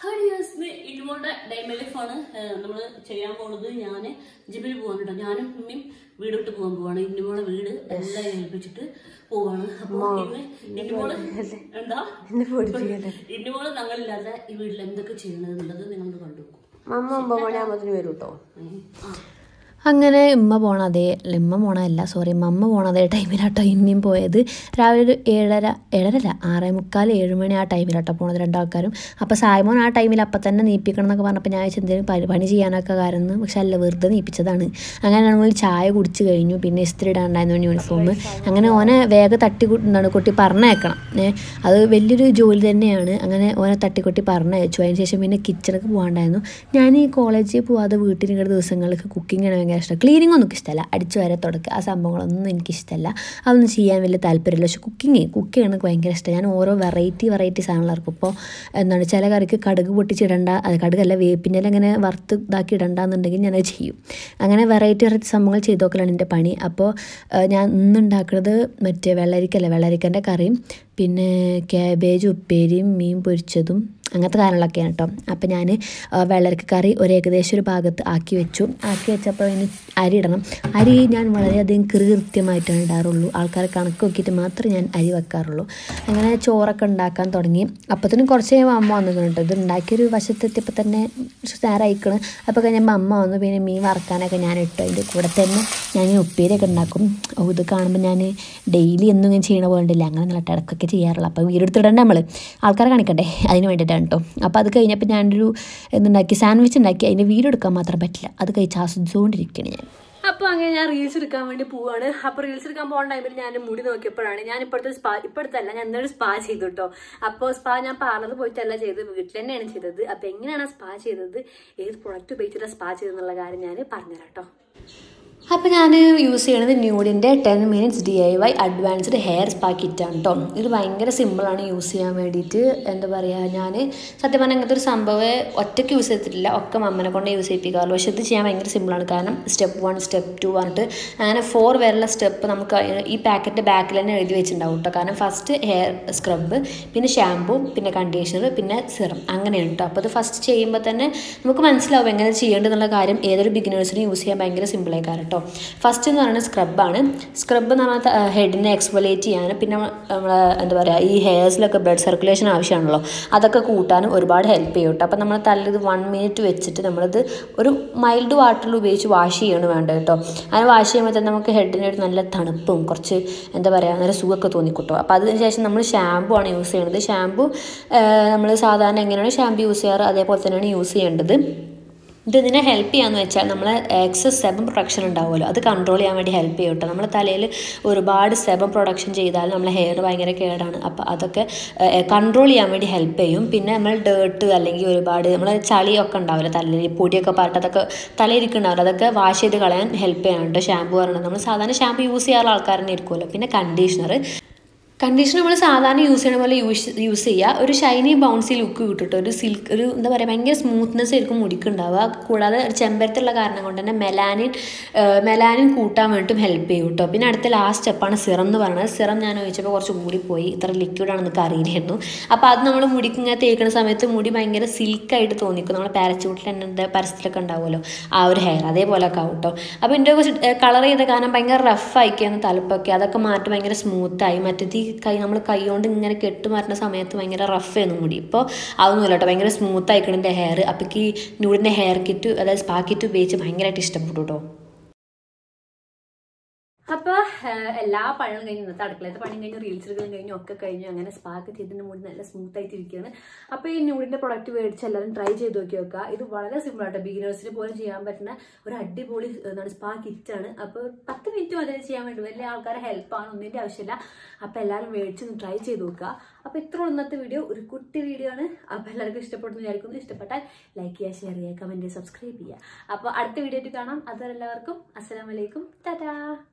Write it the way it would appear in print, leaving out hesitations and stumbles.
ഇന്നുകൊണ്ട് ഡൈമലിഫാണ് നമ്മൾ ചെയ്യാൻ പോകുന്നത്. ഞാൻ ജിമ്മിൽ പോകാനുണ്ടോ, ഞാനും ഉമ്മയും വീട് വിട്ട് പോകാൻ പോവാണ്. ഇന്നുമോളെ വീട് എല്ലാം ഏൽപ്പിച്ചിട്ട് പോവാണ്. അപ്പൊ ഇന്നുമോള് എന്താ ഇന്നുമോള് ഞങ്ങളില്ലാതെ ഈ വീട്ടിൽ എന്തൊക്കെ ചെയ്യണത് എന്നുള്ളത് നിങ്ങളോട് കണ്ടുപോകും. അങ്ങനെ ഉമ്മ പോണതേ മമ്മ പോണതേ ടൈമിലാട്ടോ ഇമ്മയും പോയത്. രാവിലെ ഒരു 6:30 6:45 മണി ആ ടൈമിലാട്ടോ പോണത് രണ്ടാൾക്കാരും. അപ്പോൾ സായ്മോൻ ആ ടൈമിൽ അപ്പം തന്നെ നീപ്പിക്കണം എന്നൊക്കെ പറഞ്ഞപ്പോൾ ഞാൻ എന്തെങ്കിലും പണി ചെയ്യാനൊക്കെ കാരണം, പക്ഷെ അല്ല, വെറുതെ നീപ്പിച്ചതാണ്. അങ്ങനെ നമ്മൾ ചായ കുടിച്ച് കഴിഞ്ഞു. പിന്നെ ഇസ്തിരി ഇടാണ്ടായിരുന്നു യൂണിഫോം. അങ്ങനെ ഓനെ വേഗം കൊട്ടി പറഞ്ഞയക്കണം. അത് വലിയൊരു ജോലി തന്നെയാണ്. അങ്ങനെ ഓനെ തട്ടിക്കൊട്ടി പറഞ്ഞയച്ചു. അതിന് ശേഷം പിന്നെ കിച്ചണിക്ക് പോകാണ്ടായിരുന്നു. ഞാൻ ഈ കോളേജിൽ പോകാതെ വീട്ടിലിങ്ങനെ ദിവസങ്ങൾക്ക് കുക്കിങ്ങിന് ഭയങ്കര ഇഷ്ടം. ക്ലീനിങ് ഒന്നും ഇഷ്ടമല്ല, അടിച്ചു വരെ തുടക്കുക ആ സംഭവങ്ങളൊന്നും എനിക്കിഷ്ടമല്ല. അതൊന്നും ചെയ്യാൻ വലിയ താല്പര്യമില്ല. പക്ഷെ കുക്ക് ചെയ്യണമെന്ന് ഭയങ്കര ഇഷ്ടം. ഞാൻ ഓരോ വെറൈറ്റി സാധനങ്ങൾ ഇറക്കും. ഇപ്പോൾ എന്താണ്, ചില കറിക്ക് കടുക് പൊട്ടിച്ചിടണ്ട, കടുകല്ല വേപ്പിൻ്റെ അങ്ങനെ വറുത്ത് ഇതാക്കി ഇടണ്ടെന്നുണ്ടെങ്കിൽ ഞാനത് ചെയ്യും. അങ്ങനെ വെറൈറ്റി സംഭവങ്ങൾ ചെയ്ത് നോക്കലാണ് എൻ്റെ പണി. അപ്പോൾ ഞാൻ ഇന്നുണ്ടാക്കുന്നത് വെള്ളരിക്കൻ്റെ കറിയും പിന്നെ ക്യാബേജ് ഉപ്പേരിയും മീൻ പൊരിച്ചതും അങ്ങനത്തെ കാര്യങ്ങളൊക്കെയാണ് കേട്ടോ. അപ്പം ഞാൻ വെള്ളരിക്ക കറി ഏകദേശം ഒരു ഭാഗത്ത് ആക്കി വെച്ചപ്പോൾ അതിന് അരി ഇടണം. അരി ഞാൻ വളരെയധികം കൃത്യമായിട്ടാണ് ഇടാറുള്ളൂ. ആൾക്കാരെ കണക്ക് നോക്കിയിട്ട് മാത്രമേ ഞാൻ അരി വെക്കാറുള്ളൂ. അങ്ങനെ ചോറൊക്കെ ഉണ്ടാക്കാൻ തുടങ്ങി. അപ്പത്തിനും കുറച്ച് കഴിയുമ്പോൾ അമ്മ വന്നിട്ടുണ്ട് കേട്ടോ. ഇത് ഉണ്ടാക്കിയൊരു വശത്തെത്തിയപ്പോൾ തന്നെ നേരമായിക്കണം. അപ്പോൾ കഴിഞ്ഞപ്പോൾ അമ്മ വന്നു. പിന്നെ മീൻ വറക്കാനൊക്കെ ഞാൻ ഇട്ടു. അതിൻ്റെ കൂടെ തന്നെ ഞാൻ ഉപ്പേരിയൊക്കെ ഉണ്ടാക്കും. ഇത് കാണുമ്പോൾ ഞാൻ ഡെയിലി എന്നും ഇങ്ങനെ ചെയ്യണ പോകണ്ടില്ല, അങ്ങനെ നല്ല ഇടക്കൊക്കെ ചെയ്യാറുള്ളൂ. അപ്പോൾ വീടെടുത്തിടണ്ട, നമ്മൾ ആൾക്കാരെ കാണിക്കണ്ടേ, അതിന് വേണ്ടിയിട്ടാണ് കേട്ടോ. അപ്പോൾ അത് കഴിഞ്ഞപ്പോൾ ഞാനൊരു സാൻഡ്വിച്ച് ഉണ്ടാക്കി. അതിൻ്റെ വീഡിയോ എടുക്കാൻ മാത്രം പറ്റില്ല, അത് കഴിച്ച് ആസ്വദിച്ചുകൊണ്ടിരിക്കുകയാണ് ഞാൻ. അപ്പോൾ അങ്ങനെ ഞാൻ റീൽസ് എടുക്കാൻ വേണ്ടി പോവാണ്. അപ്പോൾ റീൽസ് എടുക്കാൻ പോകുന്ന ടൈമിൽ ഞാൻ മുടി നോക്കിയപ്പോഴാണ് ഞാൻ ഇപ്പോഴത്തല്ല ഞാൻ എന്തായാലും സ്പാ ചെയ്തു കേട്ടോ. അപ്പോൾ സ്പാ ഞാൻ പാർലറിൽ പോയിട്ടല്ല ചെയ്തത്, വീട്ടിൽ തന്നെയാണ് ചെയ്തത്. അപ്പോൾ എങ്ങനെയാണ് സ്പാ ചെയ്തത്, ഏത് പ്രൊഡക്റ്റ് ഉപയോഗിച്ചിട്ടാണ് സ്പാ ചെയ്തെന്നുള്ള കാര്യം ഞാൻ പറഞ്ഞുതരാം കേട്ടോ. അപ്പോൾ ഞാൻ യൂസ് ചെയ്യണത് ന്യൂഡിൻ്റെ 10 minutes DIY advanced hair spa കിറ്റാണ് കേട്ടോ. ഇത് ഭയങ്കര സിമ്പിളാണ് യൂസ് ചെയ്യാൻ വേണ്ടിയിട്ട്. എന്താ പറയുക, ഞാൻ സത്യം പറഞ്ഞാൽ അങ്ങനത്തെ ഒരു സംഭവം ഒറ്റയ്ക്ക് യൂസ് ചെയ്തിട്ടില്ല, ഒക്കെ മമ്മനെ കൊണ്ട് യൂസ് ചെയ്യിപ്പിക്കാറുള്ളൂ. പക്ഷേ ഇത് ചെയ്യാൻ ഭയങ്കര സിമ്പിളാണ്. കാരണം സ്റ്റെപ്പ് 1 സ്റ്റെപ്പ് 2 പറഞ്ഞിട്ട് അങ്ങനെ 4 വരെയുള്ള സ്റ്റെപ്പ് നമുക്ക് ഈ പാക്കറ്റിൻ്റെ ബാക്കിൽ തന്നെ എഴുതി വെച്ചിട്ടുണ്ടാവും കേട്ടോ. കാരണം ഫസ്റ്റ് ഹെയർ സ്ക്രബ്, പിന്നെ ഷാമ്പൂ, പിന്നെ കണ്ടീഷണർ, പിന്നെ സിറം, അങ്ങനെയാണ് കേട്ടോ. അപ്പോൾ അത് ഫസ്റ്റ് ചെയ്യുമ്പോൾ തന്നെ നമുക്ക് മനസ്സിലാവും എങ്ങനെ ചെയ്യേണ്ടതെന്നുള്ള കാര്യം. ഏതൊരു ബിഗിനേഴ്സിനും യൂസ് ചെയ്യാൻ ഭയങ്കര സിമ്പിളായി കാരണം കേട്ടോ. ഫസ്റ്റ് എന്ന് പറയുന്നത് സ്ക്രബാണ്. സ്ക്രബ് എന്ന് പറഞ്ഞാൽ ഹെഡിനെ എക്സ്ഫോലിയേറ്റ് ചെയ്യാനും പിന്നെ നമ്മൾ എന്താ പറയുക, ഈ ഹെയർസിലൊക്കെ ബ്ലഡ് സർക്കുലേഷൻ ആവശ്യമാണല്ലോ, അതൊക്കെ കൂട്ടാനും ഒരുപാട് ഹെൽപ്പ് ചെയ്യും കേട്ടോ. അപ്പോൾ നമ്മൾ തലയിൽ 1 minute വെച്ചിട്ട് നമ്മളത് ഒരു മൈൽഡ് വാട്ടറിൽ ഉപയോഗിച്ച് വാഷ് ചെയ്യാണ് വേണ്ടത് കേട്ടോ. അങ്ങനെ വാഷ് ചെയ്യുമ്പോൾ തന്നെ നമുക്ക് ഹെഡിന് ഒരു നല്ല തണുപ്പും കുറച്ച് എന്താ പറയുക നല്ല സുഖമൊക്കെ തോന്നിക്കിട്ടും. അപ്പോൾ അതിന് ശേഷം നമ്മൾ ഷാമ്പു ആണ് യൂസ് ചെയ്യുന്നത്. ഷാമ്പു നമ്മൾ സാധാരണ എങ്ങനെയാണ് ഷാമ്പു യൂസ് ചെയ്യാറ് അതേപോലെ തന്നെയാണ് യൂസ് ചെയ്യേണ്ടത്. ഇതിനെ ഹെൽപ്പ് ചെയ്യാന്ന് വെച്ചാൽ നമ്മൾ എക്സസ് സെബം പ്രൊഡക്ഷൻ ഉണ്ടാവുമല്ലോ, അത് കൺട്രോൾ ചെയ്യാൻ വേണ്ടി ഹെൽപ്പ് ചെയ്യും കേട്ടോ. നമ്മൾ തലയിൽ ഒരുപാട് സെബം പ്രൊഡക്ഷൻ ചെയ്താൽ നമ്മളെ ഹെയർ ഭയങ്കര കേടാണ്. അപ്പോൾ അതൊക്കെ കൺട്രോൾ ചെയ്യാൻ വേണ്ടി ഹെൽപ്പ് ചെയ്യും. പിന്നെ നമ്മൾ ഡേർട്ട് അല്ലെങ്കിൽ ഒരുപാട് നമ്മൾ ചളിയൊക്കെ ഉണ്ടാവില്ല, തലയിൽ പൊടിയൊക്കെ പാട്ട് അതൊക്കെ തലയിരിക്കുന്നുണ്ടാവില്ല, അതൊക്കെ വാഷ് ചെയ്ത് കളയാൻ ഹെൽപ്പ് ചെയ്യാനുണ്ട് ഷാമ്പു പറയുന്നത്. നമ്മൾ സാധാരണ ഷാമ്പു യൂസ് ചെയ്യാറുള്ള ആൾക്കാരെന്നെ ഇരിക്കുമല്ലോ. പിന്നെ കണ്ടീഷണർ നമ്മൾ സാധാരണ യൂസ് ചെയ്യണ പോലെ യൂസ് ചെയ്യുക. ഒരു ഷൈനി ബൗൺസി ലുക്ക് കിട്ടും, ഒരു സിൽക്ക്, ഒരു എന്താ പറയുക, ഭയങ്കര സ്മൂത്ത്നെസ് ആയിരിക്കും മുടിക്കുണ്ടാവുക. കൂടാതെ ഒരു ചെമ്പരത്തുള്ള കാരണം കൊണ്ട് തന്നെ മെലാനിൻ കൂട്ടാൻ വേണ്ടിയിട്ടും ഹെൽപ്പ് ചെയ്യും കേട്ടോ. പിന്നെ അടുത്ത ലാസ്റ്റ് സ്റ്റെപ്പാണ് സിറം എന്ന് പറയുന്നത്. സിറം ഞാൻ ഒഴിച്ചപ്പോൾ കുറച്ച് കൂടിപ്പോയി, ഇത്ര ലിക്വിഡാണെന്നൊക്കെ അറിയില്ലായിരുന്നു. അപ്പോൾ അത് നമ്മൾ മുടിക്ക് ഇങ്ങനെ തേക്കുന്ന സമയത്ത് മുടി ഭയങ്കര സിൽക്കായിട്ട് തോന്നിക്കും. നമ്മൾ പാരച്യൂട്ടിൽ തന്നെ പരസ്യത്തിലൊക്കെ ഉണ്ടാവുമല്ലോ ആ ഒരു ഹെയർ, അതേപോലെയൊക്കെ ആവും കേട്ടോ. അപ്പോൾ എൻ്റെ കളർ ചെയ്ത കാരണം ഭയങ്കര റഫായിക്കായിരുന്നു തലപ്പൊക്കെ, അതൊക്കെ മാറ്റി ഭയങ്കര സ്മൂത്തായി. മറ്റേത് നമ്മൾ കൈ കൊണ്ട് ഇങ്ങനെ കെട്ടുമാറ്റുന്ന സമയത്ത് ഭയങ്കര റഫ് ആയിരുന്നു മുടി. ഇപ്പോൾ അതൊന്നുമില്ല കേട്ടോ, ഭയങ്കര സ്മൂത്ത് ആയിക്കണം എൻ്റെ ഹെയർ. അപ്പോൾ ഈ ന്യൂഡിൻ്റെ ഹെയർ കിറ്റ്, അതായത് സ്പാ കിറ്റ് ഉപയോഗിച്ച് ഭയങ്കരമായിട്ട് ഇഷ്ടപ്പെട്ടു കേട്ടോ. അപ്പോൾ എല്ലാ പണികളും കഴിഞ്ഞു, ഇന്നത്തെ അടുക്കളത്തെ പണിയും കഴിഞ്ഞു, റീൽസ് എടുക്കാൻ കഴിഞ്ഞു, ഒക്കെ കഴിഞ്ഞു. അങ്ങനെ സ്പാക്ക് ചെയ്തിൻ്റെ മുടി നല്ല സ്മൂത്ത് ആയിട്ട് ഇരിക്കുകയാണ്. അപ്പോൾ ഈ ന്യൂഡിൻ്റെ പ്രൊഡക്റ്റ് മേടിച്ച് എല്ലാവരും ട്രൈ ചെയ്ത് നോക്കി വെക്കുക. ഇത് വളരെ സിമ്പിൾ ആയിട്ട് ബിഗിനേഴ്സിന് പോലും ചെയ്യാൻ പറ്റുന്ന ഒരു അടിപൊളി സ്പാ കിറ്റാണ്. അപ്പോൾ 10 minute മതി ചെയ്യാൻ വേണ്ടി, വലിയ ആൾക്കാരെ ഹെൽപ്പാണ്, ഒന്നിൻ്റെ ആവശ്യമില്ല. അപ്പോൾ എല്ലാവരും മേടിച്ചൊന്ന് ട്രൈ ചെയ്ത് നോക്കുക. അപ്പോൾ ഇത്ര ഇന്നത്തെ വീഡിയോ, ഒരു കുട്ടി വീഡിയോ ആണ്. അപ്പോൾ എല്ലാവർക്കും ഇഷ്ടപ്പെടുന്നു വിചാരിക്കുന്നു. ഇഷ്ടപ്പെട്ടാൽ ലൈക്ക് ചെയ്യുക, ഷെയർ ചെയ്യുക, കമൻറ്റ് ചെയ്യുക, സബ്സ്ക്രൈബ് ചെയ്യുക. അപ്പോൾ അടുത്ത വീഡിയോ ആയിട്ട് കാണാം. അതുവരെ എല്ലാവർക്കും അസ്സലാമു അലൈക്കും, ടാറ്റാ.